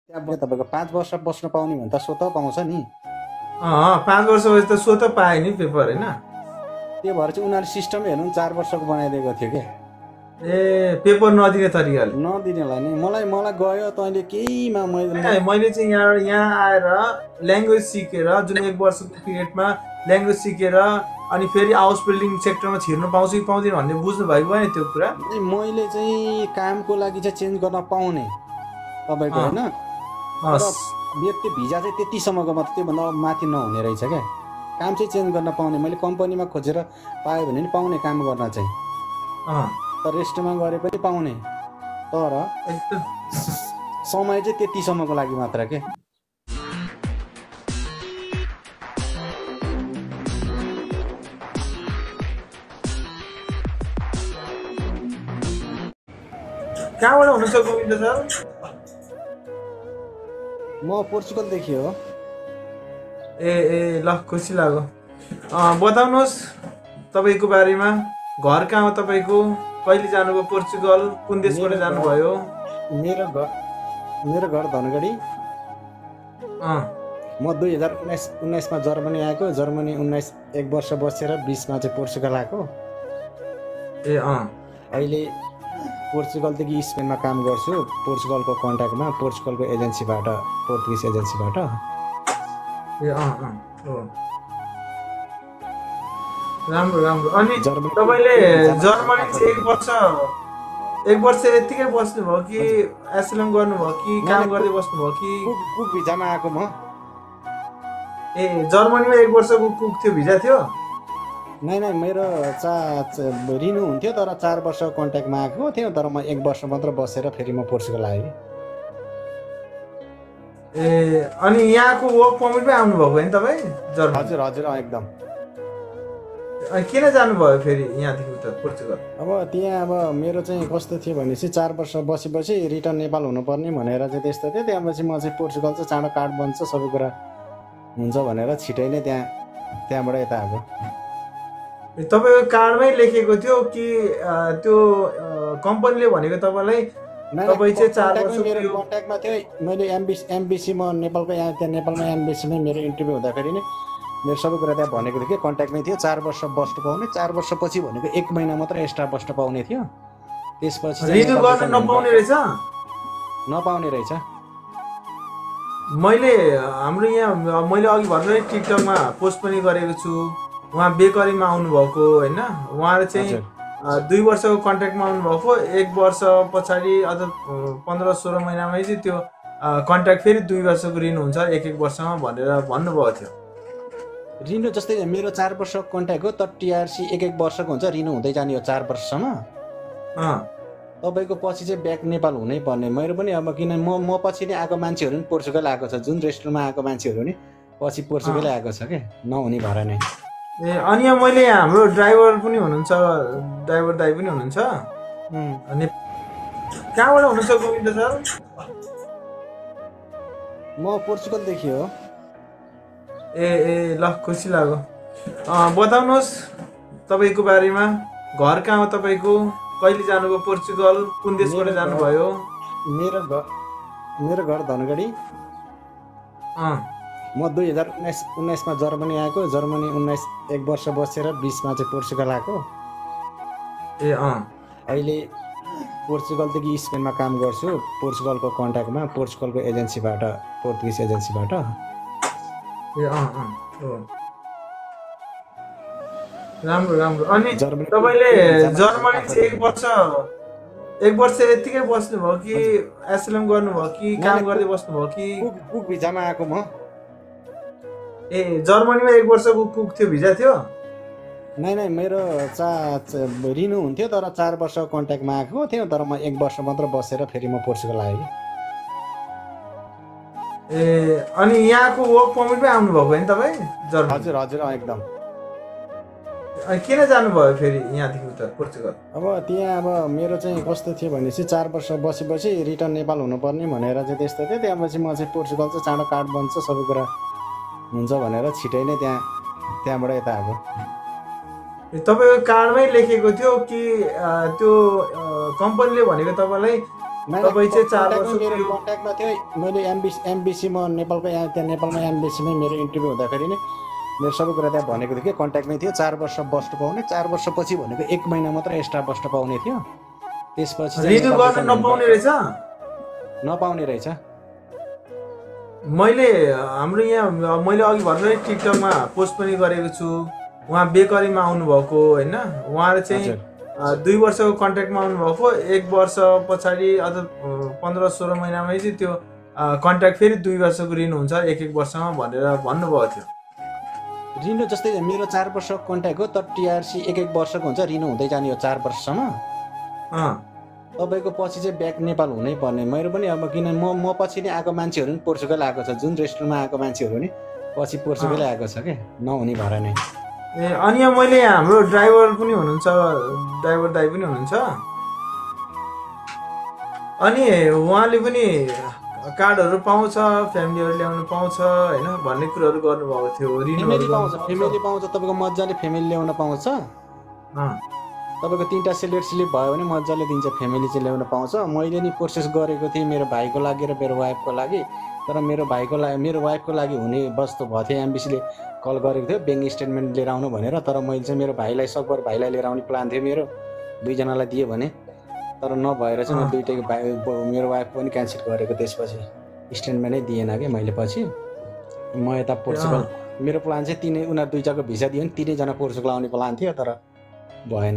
त्यहाँ तपाईँको 5 वर्ष बस्न पाउने भने त स्वतः पाउँछ नि। 5 वर्षपछि त स्वतः पाएँ नि पेपर होइन। त्यो भएर चाहिँ उनीहरूले सिस्टम हेर्नु 4 वर्षको बनाइदिएको थियो क्या। पेपर नदिने तरिकाले नदिनेलाई नि मलाई गयो तैँले केहीमा मैले चाहिँ यहाँ आएर ल्याङ्ग्वेज सिकेर जुन 1 वर्षको पिरियडमा ल्याङ्ग्वेज सिकेर अनि फेरि हाउस बिल्डिङ सेक्टरमा छिर्नु पाउँछु कि पाउँदैन भन्ने बुझ्नु भएको भएन त्यो कुरा। मैले चाहिँ कामको लागि चाहिँ चेन्ज गर्न पाउने तपाईँको होइन, व्यक्ति भिजा चाहिँ त्यतिसम्मको मात्र, त्योभन्दा माथि नहुने रहेछ क्या। काम चाहिँ चेन्ज गर्न पाउने, मैले कम्पनीमा खोजेर पाएँ भने नि पाउने काम गर्न चाहिँ, तर रेस्टमा गरे पनि पाउने, तर समय चाहिँ त्यतिसम्मको लागि मात्र के। कहाँबाट हुनुहुन्छ गोविन्द सर? म पोर्चुगलदेखि हो। ए ल खुसी लाग्यो। बताउनुहोस् तपाईँको बारेमा। घर कहाँ हो तपाईँको? कहिले जानुभयो पोर्चुगल? कुन देशबाट जानुभयो? मेरो घर धनगढी। म 2019मा जर्मनी आएको। जर्मनी 1 वर्ष बसेर 20मा चाहिँ पोर्चुगल आएको। अहिले पोर्चुगलदेखि स्पेनमा काम गर्छु, पोर्चुगलको कन्ट्याक्टमा, पोर्चुगलको एजेन्सीबाट, पोर्तुगिज एजेन्सीबाट। राम्रो राम्रो। अनि तपाईँले जर्मनी चाहिँ 1 वर्ष यत्तिकै बस्नुभयो कि एसएलएम गर्नुभयो कि काम गर्दै बस्नुभयो कि? कुक भिजामा आएको म। जर्मनीमा 1 वर्षको कुक थियो, भिजा थियो? नै मेरो रिन्यू हुन्थ्यो, तर 4 वर्षको कन्ट्याक्टमा आएको थियो, तर म 1 वर्ष मात्र बसेर फेरि म पोर्चुगल आएँ। अनि यहाँको वर्क पर्मिटमै आउनुभएको होइन तपाईँ? हजुर हजुर एकदम। किन जानुभयो फेरि यहाँदेखि उता पोर्चुगल? अब त्यहाँ मेरो चाहिँ कस्तो थियो भनेपछि 4 वर्ष बसेपछि रिटर्न नेपाल हुनुपर्ने भनेर चाहिँ त्यस्तो थियो। त्यहाँपछि म चाहिँ पोर्चुगल चाहिँ चाँडो कार्ड बन्छ, सबै कुरा हुन्छ भनेर छिटै नै त्यहाँबाट यता आएको। तपाईँको कार्डमै लेखेको थियो कि त्यो कम्पनीले भनेको तपाईँलाई तपाईँ चाहिँ 4 वर्ष? मेरो कन्ट्याक्टमा थियो, मैले एमबिसी म नेपालको त्यहाँ नेपालमा एमबिसीमै मेरो इन्टरभ्यू हुँदाखेरि नै मेरो सबै कुरा त्यहाँ भनेको थियो कि कन्ट्याक्टमै थियो। 4 वर्ष बस्न पाउने, 4 वर्षपछि भनेको 1 महिना मात्र एक्स्ट्रा बस्न पाउने थियो। त्यसपछि रिन्यू गर्न नपाउने रहेछ? नपाउने रहेछ। मैले हाम्रो यहाँ मैले अघि भर्खरै टिकटकमा पोस्ट पनि गरेको छु। उहाँ बेकरीमा आउनुभएको होइन, उहाँले चाहिँ 2 वर्षको कन्ट्र्याक्टमा आउनुभएको। 1 वर्ष पछाडि अझ 15-16 महिनामै चाहिँ त्यो कन्ट्र्याक्ट फेरि 2 वर्षको रिन्यू हुन्छ 1 वर्षमा भनेर भन्नुभएको थियो। रिन्यू जस्तै मेरो 4 वर्षको कन्ट्र्याक्ट हो, तर टिआरसी 1 वर्षको हुन्छ, रिन्यू हुँदै जाने हो 4 वर्षसम्म। तपाईँको पछि चाहिँ ब्याक नेपाल हुनै पर्ने। मेरो पनि अब किन म पछि नै आएको मान्छेहरू पनि पोर्चुगल आएको छ, जुन रेस्टुरेन्टमा आएको मान्छेहरू नि पछि पोर्चुगलै आएको छ क्या, नहुने भएर नै। अनि मैले हाम्रो ड्राइभर पनि हुनुहुन्छ, ड्राइभर दाइ पनि हुनुहुन्छ। अनि कहाँबाट हुनुहुन्छ गोविन्द सर? म पोर्चुगलदेखि हो। ल खुसी लाग्यो। बताउनुहोस् तपाईँको बारेमा। घर कहाँ हो तपाईँको? कहिले जानुभयो पोर्चुगल? कुन देशबाट जानुभयो? मेरो घर धनगढी। म 2019मा जर्मनी आएको। जर्मनी 1 वर्ष बसेर 20मा चाहिँ पोर्चुगल आएको। अहिले पोर्चुगलदेखि स्पेनमा काम गर्छु, पोर्चुगलको कन्ट्याक्टमा, पोर्चुगलको एजेन्सीबाट, पोर्तुगिज एजेन्सीबाट। राम्रो राम्रो। अनि तपाईँले जर्मनी चाहिँ 1 वर्ष यत्तिकै बस्नुभयो कि एसएलएम गर्नुभयो कि काम गर्दै बस्नुभयो कि? कुक भिजामा आएको म। जर्मनीमा 1 वर्षको कुक थियो, भिजा थियो? नै मेरो रिन्यू हुन्थ्यो, तर 4 वर्षको कन्ट्याक्टमा आएको थियो, तर म 1 वर्ष मात्र बसेर फेरि म पोर्चुगल आएँ। अनि यहाँको वर्क पर्मिटमै आउनुभएको होइन तपाईँ? हजुर हजुर एकदम। किन जानुभयो फेरि यहाँदेखि उता पोर्चुगल? अब त्यहाँ मेरो चाहिँ कस्तो थियो भनेपछि 4 वर्ष बसेपछि रिटर्न नेपाल हुनुपर्ने भनेर चाहिँ त्यस्तो थियो। त्यहाँपछि म चाहिँ पोर्चुगल चाहिँ चाँडो कार्ड बन्छ, सबै कुरा हुन्छ भनेर छिटै नै त्यहाँबाट यता आएको। तपाईँको कार्डमै लेखेको थियो कि त्यो कम्पनीले भनेको तपाईँलाई तपाईँ चाहिँ 4 वर्ष मेरो कन्ट्याक्टमा थियो मैले एमबिसी म नेपालको त्यहाँ नेपालमा एमबिसीमै मेरो इन्टरभ्यू हुँदाखेरि नै मेरो सबै कुरा त्यहाँ भनेको थियो कि कन्ट्याक्टमै थियो 4 वर्ष बस्नु पाउने 4 वर्षपछि भनेको 1 महिना मात्र एक्स्ट्रा बस्नु पाउने थियो त्यसपछि रिन्यू गर्न नपाउने रहेछ नपाउने रहेछ मैले हाम्रो यहाँ मैले अघि भर्खरै टिकटकमा पोस्ट पनि गरेको छु उहाँ बेकरीमा आउनुभएको होइन उहाँले चाहिँ 2 वर्षको कन्ट्र्याक्टमा आउनुभएको 1 वर्ष पछाडि अथवा 15-16 महिनामै चाहिँ त्यो कन्ट्र्याक्ट फेरि 2 वर्षको रिन्यू हुन्छ 1-1 वर्षमा भनेर भन्नुभएको थियो रिन्यू जस्तै मेरो 4 वर्षको कन्ट्र्याक्ट हो तर टिआरसी 1-1 वर्षको हुन्छ रिन्यू हुँदै जाने हो 4 वर्षसम्म तपाईँको पछि चाहिँ ब्याक नेपाल हुनै पर्ने मेरो पनि अब किन म पछि नै आएको मान्छेहरू पनि पोर्चुगल आएको छ जुन रेस्टुरेन्टमा आएको मान्छेहरू नि पछि पोर्चुगलै आएको छ क्या नहुने भएर नै ए अनि यहाँ मैले हाम्रो ड्राइभर पनि हुनुहुन्छ ड्राइभर दाइ पनि हुनुहुन्छ अनि उहाँले पनि कार्डहरू पाउँछ फ्यामिलीहरू ल्याउनु पाउँछ होइन भन्ने कुराहरू गर्नुभएको थियो फेमिली पाउँछ तपाईँको मजाले फेमिली ल्याउन पाउँछ तपाईँको 3टा स्लिप भयो भने मजाले दिन्छ फेमिली चाहिँ ल्याउन पाउँछ मैले नि प्रोसेस गरेको थिएँ मेरो भाइको लागि र मेरो वाइफको लागि तर मेरो वाइफको लागि हुने वस्तु भएको थियो एमबिसीले कल गरेको थियो ब्याङ्क स्टेटमेन्ट लिएर आउनु भनेर तर मैले चाहिँ मेरो भाइलाई सकभर भाइलाई लिएर आउने प्लान थियो मेरो 2जनालाई दियो भने तर नभएर चाहिँ म दुइटैको मेरो वाइफ पनि क्यान्सल गरेको त्यसपछि स्टेटमेन्टै दिएन क्या मैले पछि म यता पोर्चुगल मेरो प्लान चाहिँ उनीहरू 2जनाको भिसा दियो भने 3जना पोर्चुगल आउने प्लान थियो तर भएन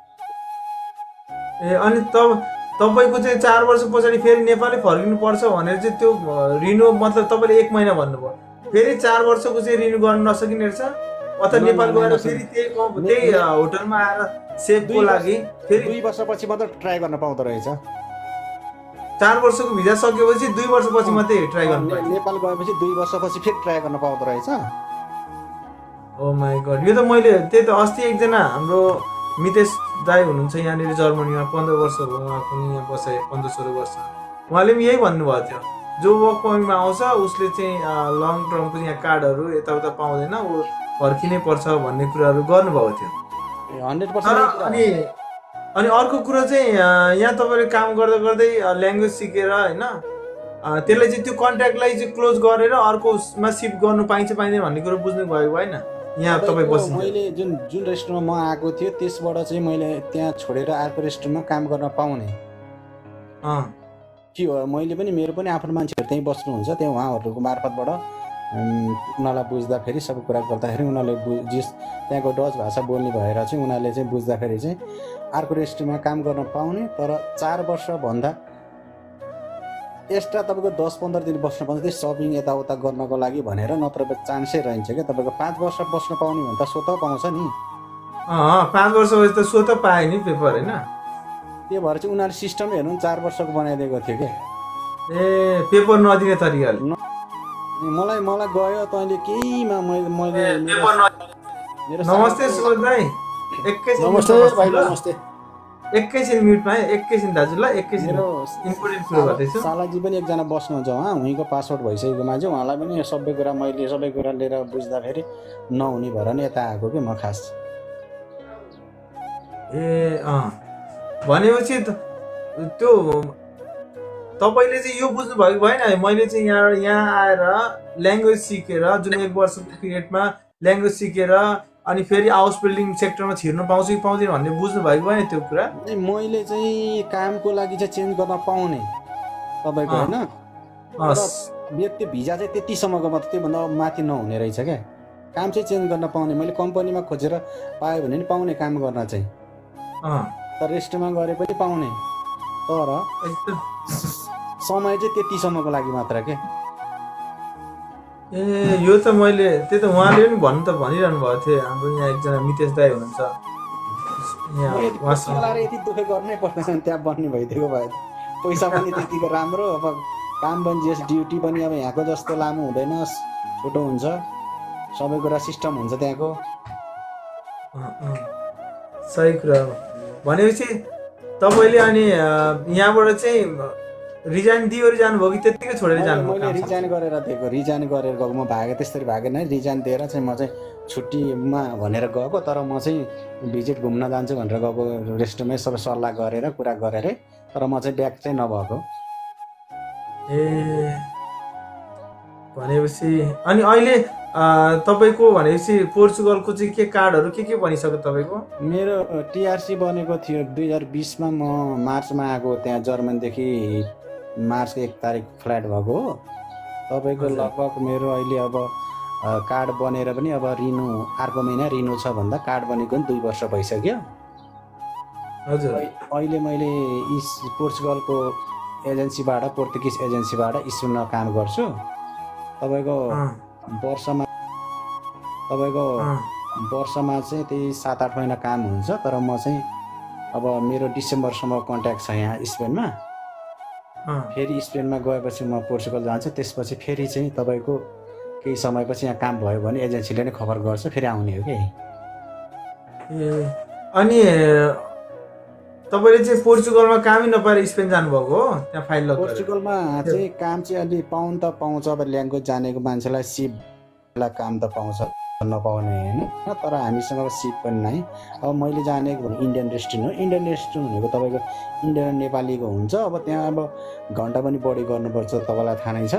ए अनि तपाईँको चाहिँ 4 वर्ष पछाडि फेरि नेपालै फर्किनु पर्छ भनेर चाहिँ त्यो रिन्यू मतलब तपाईँले 1 महिना भन्नुभयो फेरि 4 वर्षको चाहिँ रिन्यू गर्न नसकिने रहेछ अथवा नेपाल गएर फेरि त्यही होटलमा आएर सेफको लागि फेरि 2 वर्षपछि मात्र ट्राई गर्न पाउँदो रहेछ 4 वर्षको भिजा सकेपछि 2 वर्षपछि मात्रै ट्राई गर्नु नेपाल गएपछि 2 वर्षपछि फेरि ट्राई गर्न पाउँदो रहेछ ओ माई गॉड यो त मैले त्यही त अस्ति एकजना हाम्रो मितेश दाई हुनुहुन्छ यहाँनिर जर्मनीमा 15 वर्ष भयो उहाँ पनि यहाँ बसाए 15-16 वर्ष उहाँले पनि यही भन्नुभएको थियो जो वर्क परमिटमा आउँछ उसले चाहिँ लङ टर्मको यहाँ कार्डहरू यताउता पाउँदैन ऊ फर्किनै पर्छ भन्ने कुराहरू गर्नुभएको थियो 100% अनि अर्को कुरो चाहिँ यहाँ तपाईँले काम गर्दा गर्दै ल्याङ्ग्वेज सिकेर होइन त्यसलाई चाहिँ त्यो कन्ट्र्याक्टलाई चाहिँ क्लोज गरेर अर्कोमा सिफ्ट गर्नु पाइन्छ पाइँदैन भन्ने कुरो बुझ्नु भएको होइन यहाँ तपाईँ बस्नु मैले जुन रेस्टुरेन्टमा म आएको थियो त्यसबाट चाहिँ मैले त्यहाँ छोडेर अर्को रेस्टुरेन्टमा काम गर्न पाउने के हो मैले पनि मेरो पनि आफ्नो मान्छेहरू त्यहीँ बस्नुहुन्छ त्यहाँ उहाँहरूको मार्फतबाट उनीहरूलाई बुझ्दाखेरि सबै कुरा गर्दाखेरि उनीहरूले त्यहाँको डच भाषा बोल्ने भएर चाहिँ उनीहरूले चाहिँ बुझ्दाखेरि चाहिँ अर्को रेस्टुरेन्टमा काम गर्न पाउने तर 4 वर्षभन्दा एक्स्ट्रा तपाईँको 10-15 दिन बस्न पाउँछ त्यही सपिङ यताउता गर्नको लागि भनेर नत्र चान्सै रहन्छ क्या तपाईँको 5 वर्ष बस्न पाउने भने त स्वतः पाउँछ नि 5 वर्षपछि त स्वतः पाए नि पेपर होइन त्यो भएर चाहिँ उनीहरू सिस्टम हेर्नु 4 वर्षको बनाइदिएको थियो क्या ए पेपर नदिने तरिकाले मलाई गयो तैँले केहीमा मैले नमस्ते सुरज भाइ एकैछिन म्युटमा एकैछिन दाजुलाई एकैछिन इम्पोर्टेन्ट कुरो गर्दैछु सालाजी पनि एकजना बस्नुहुन्छ उहाँ उहीँको पासवर्ड भइसकेको मान्छे उहाँलाई पनि सबै कुरा लिएर बुझ्दाखेरि नहुने भएर नि यता आएको कि म खास ए भनेपछि त्यो तपाईँले चाहिँ यो बुझ्नु भएको भएन मैले चाहिँ यहाँ आएर ल्याङ्ग्वेज सिकेर जुन 1 वर्षको पिरियडमा ल्याङ्ग्वेज सिकेर अनि फेरि हाउस बिल्डिङ सेक्टरमा छिर्नु पाउँछु कि पाउँदैन भन्ने बुझ्नु भएको भएन त्यो कुरा मैले चाहिँ कामको लागि चाहिँ चेन्ज गर्न पाउने तपाईँको होइन व्यक्ति भिजा चाहिँ त्यतिसम्मको मात्र त्योभन्दा माथि नहुने रहेछ क्या काम चाहिँ चेन्ज गर्न पाउने मैले कम्पनीमा खोजेर पाएँ भने नि पाउने काम गर्न चाहिँ तर रेस्टुरेन्टमा गरे पनि पाउने तर समय चाहिँ त्यतिसम्मको लागि मात्र के ए यो त मैले त्यही त उहाँले पनि भनिरहनु भएको थियो हाम्रो यहाँ एकजना मितेश दाई हुनुहुन्छ यति दुःख गर्नै पर्दैन त्यहाँ बन्ने भइदिएको भए पैसा पनि त्यतिको राम्रो अब काम पनि जस ड्युटी पनि अब यहाँको जस्तो लामो हुँदैन छोटो हुन्छ सबै कुरा सिस्टम हुन्छ त्यहाँको सही कुरा हो भनेपछि तपाईँले अनि यहाँबाट चाहिँ रिजाइन दिइवरी जानुभयो कि त्यत्तिकै छोडेर जानुभयो मैले रिजाइन गरेर गएको म भागेँ त्यसरी भागेन रिजाइन दिएर चाहिँ म चाहिँ छुट्टीमा भनेर गएको तर म चाहिँ भिजिट घुम्न जान्छु भनेर गएको रेस्टुरेन्टमै सबै सल्लाह गरेर कुरा गरेर तर म चाहिँ ब्याक चाहिँ नभएको। ए भनेपछि अनि अहिले तपाईँको भनेपछि पोर्चुगलको चाहिँ के कार्डहरू के बनिसक्यो तपाईँको? मेरो टिआरसी बनेको थियो 2020मा। म मार्चमा आएको त्यहाँ जर्मनीदेखि मार्च 1 तारिक फ्लाइट भएको हो। तपाईँको लगभग मेरो अहिले अब कार्ड बनेर पनि अब रिन्यू अर्को महिना रिन्यू छ भन्दा कार्ड बनेको पनि 2 वर्ष भइसक्यो। हजुर अहिले मैले पोर्चुगलको एजेन्सीबाट पोर्तुगिज एजेन्सीबाट स्पेनमा काम गर्छु। तपाईँको वर्षमा चाहिँ त्यही 7-8 महिना काम हुन्छ। तर म चाहिँ अब मेरो डिसेम्बरसम्म कन्ट्याक्ट छ यहाँ स्पेनमा। फेरि स्पेनमा गएपछि म पोर्चुगल जान्छु। त्यसपछि फेरि चाहिँ तपाईँको केही समयपछि यहाँ काम भयो भने एजेन्सीले नै खबर गर्छ, फेरि आउने हो कि। अनि तपाईँले चाहिँ पोर्चुगलमा कामै नपाएर स्पेन जानुभएको हो? त्यहाँ फाइल लक पोर्चुगलमा चाहिँ काम चाहिँ अलि पाउनु त पाउँछ। अब ल्याङ्ग्वेज जानेको मान्छेलाई सिपलाई काम त पाउँछ, नपाउने होइन। तर हामीसँग अब सिप पनि नै। अब मैले जानेको भने इन्डियन रेस्टुरेन्ट हो। इन्डियन रेस्टुरेन्ट भनेको तपाईँको इन्डियन नेपालीको हुन्छ। अब त्यहाँ अब घन्टा पनि बढी गर्नुपर्छ, तपाईँलाई थाहा नै छ।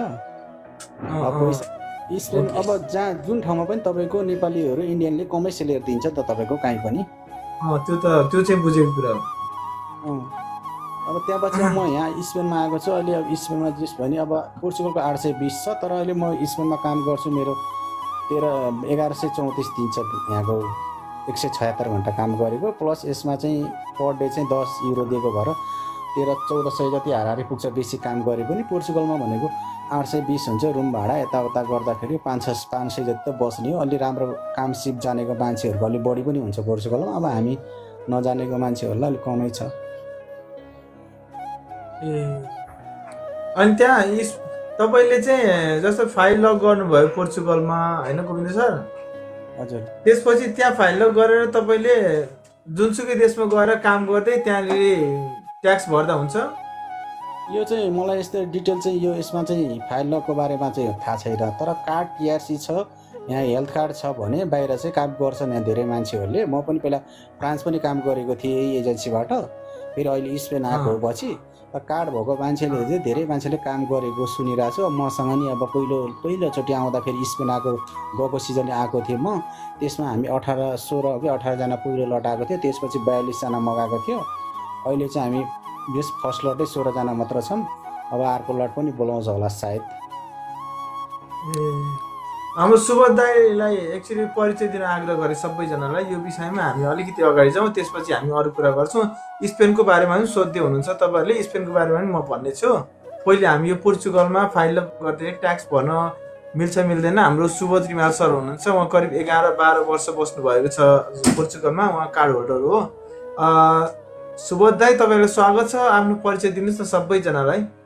स्पेन अब जहाँ जुन ठाउँमा पनि तपाईँको नेपालीहरू इन्डियनले कमै सेलेरी दिन्छ त तपाईँको कहीँ पनि। त्यो चाहिँ बुझेको कुरा हो। अब त्यहाँपछि म यहाँ स्पेनमा आएको छु। अहिले अब स्पेनमा जस भने अब पोर्चुगलको 820 छ। तर अहिले म स्पेनमा काम गर्छु। मेरो 1134 दिन्छ यहाँको 176 घन्टा काम गरेको। प्लस यसमा चाहिँ पर डे चाहिँ 10 युरो दिएको भएर 1300-1400 जति हाराहारी पुग्छ बेसी काम गरे पनि। पोर्चुगलमा भनेको 820 हुन्छ रुम भाडा। यताउता गर्दाखेरि 500 जति त बस्ने हो। अलि राम्रो काम सिप जानेको मान्छेहरूको अलि बढी पनि हुन्छ पोर्चुगलमा। अब हामी नजानेको मान्छेहरूलाई अलिक कमै छ। अनि त्यहाँ तपाईँले चाहिँ जस्तो फाइल लक गर्नुभयो पोर्चुगलमा होइन गोविन्द सर? हजुर। त्यसपछि त्यहाँ फाइल लक गरेर तपाईँले जुनसुकै देशमा गएर काम गर्दै त्यहाँनिर ट्याक्स भर्दा हुन्छ? यो चाहिँ मलाई यस्तो डिटेल चाहिँ यसमा चाहिँ फाइल लकको बारेमा चाहिँ थाहा छैन। तर कार्ड टिआरसी छ, यहाँ हेल्थ कार्ड छ भने बाहिर चाहिँ काम गर्छन् यहाँ धेरै मान्छेहरूले। म पनि पहिला फ्रान्स पनि काम गरेको थिएँ यही एजेन्सीबाट। फेरि अहिले स्पेन आएको पछि कार्ड भएको मान्छेले चाहिँ धेरै मान्छेले काम गरेको सुनिरहेको छु। मसँग नि अब पहिलोचोटि आउँदाखेरि स्पेन गएको सिजनले आएको थिएँ म। त्यसमा हामी 16 कि 18जना पहिलो लट आएको थियो। त्यसपछि 42जना मगाएको थियो। अहिले चाहिँ हामी यस फर्स्ट लटै 16जना मात्र छौँ। अब अर्को लट पनि बोलाउँछ होला सायद। हाम्रो सुबोध दाईलाई एक्चुअली परिचय दिन आग्रह गरेँ सबैजनालाई। यो विषयमा हामी अलिकति अगाडि जाउँ, त्यसपछि हामी अरू कुरा गर्छौँ। स्पेनको बारेमा पनि सोध्दै हुनुहुन्छ तपाईँहरूले, स्पेनको बारेमा पनि म भन्नेछु। पहिले हामी यो पोर्चुगलमा फाइल गर्दै ट्याक्स भर्न मिल्छ मिल्दैन। हाम्रो सुबोध रिमाल सर हुनुहुन्छ, उहाँ करिब 11-12 वर्ष बस्नुभएको छ पोर्चुगलमा। उहाँ कार्ड होल्डर हो। सुबोध दाई तपाईँलाई स्वागत छ। आफ्नो परिचय दिनुहोस् न सबैजनालाई।